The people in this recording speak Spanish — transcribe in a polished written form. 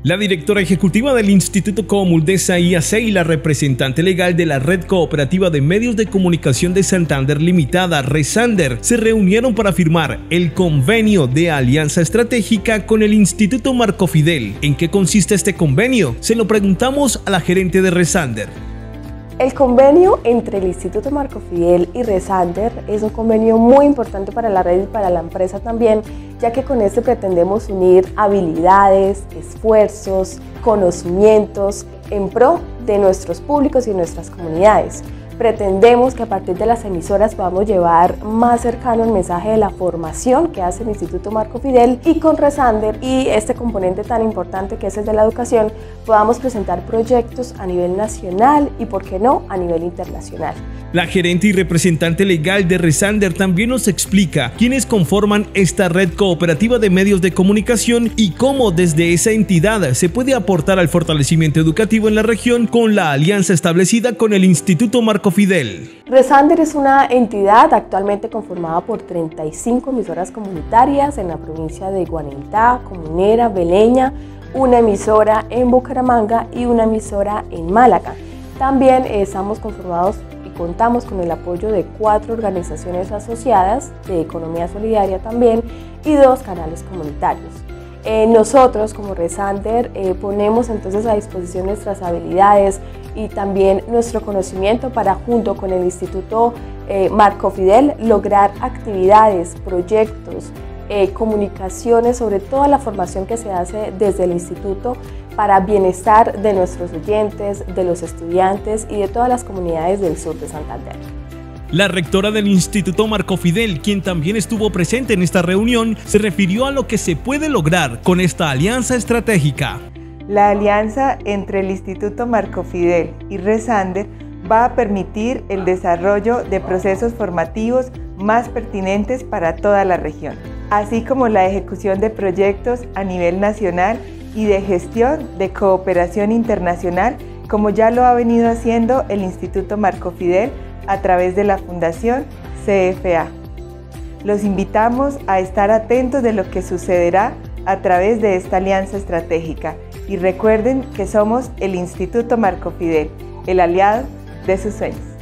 La directora ejecutiva del Instituto Comuldesa IAC y la representante legal de la Red Cooperativa de Medios de Comunicación de Santander Limitada, Resander, se reunieron para firmar el convenio de alianza estratégica con el Instituto Marco Fidel. ¿En qué consiste este convenio? Se lo preguntamos a la gerente de Resander. El convenio entre el Instituto Marco Fidel y Resander es un convenio muy importante para la red y para la empresa también, ya que con este pretendemos unir habilidades, esfuerzos, conocimientos en pro de nuestros públicos y nuestras comunidades. Pretendemos que a partir de las emisoras podamos llevar más cercano el mensaje de la formación que hace el Instituto Marco Fidel, y con Resander y este componente tan importante que es el de la educación podamos presentar proyectos a nivel nacional y, por qué no, a nivel internacional. La gerente y representante legal de Resander también nos explica quiénes conforman esta red cooperativa de medios de comunicación y cómo desde esa entidad se puede aportar al fortalecimiento educativo en la región con la alianza establecida con el Instituto Marco Fidel. Resander es una entidad actualmente conformada por 35 emisoras comunitarias en la provincia de Guanentá, Comunera, Beleña, una emisora en Bucaramanga y una emisora en Málaga. También estamos conformados y contamos con el apoyo de 4 organizaciones asociadas de economía solidaria también y 2 canales comunitarios. Nosotros como Resander ponemos entonces a disposición nuestras habilidades y también nuestro conocimiento para, junto con el Instituto Marco Fidel, lograr actividades, proyectos, comunicaciones sobre toda la formación que se hace desde el instituto para bienestar de nuestros oyentes, de los estudiantes y de todas las comunidades del sur de Santander. La rectora del Instituto Marco Fidel, quien también estuvo presente en esta reunión, se refirió a lo que se puede lograr con esta alianza estratégica. La alianza entre el Instituto Marco Fidel y Resander va a permitir el desarrollo de procesos formativos más pertinentes para toda la región, así como la ejecución de proyectos a nivel nacional y de gestión de cooperación internacional, como ya lo ha venido haciendo el Instituto Marco Fidel a través de la Fundación CFA. Los invitamos a estar atentos de lo que sucederá a través de esta alianza estratégica y recuerden que somos el Instituto Marco Fidel, el aliado de sus sueños.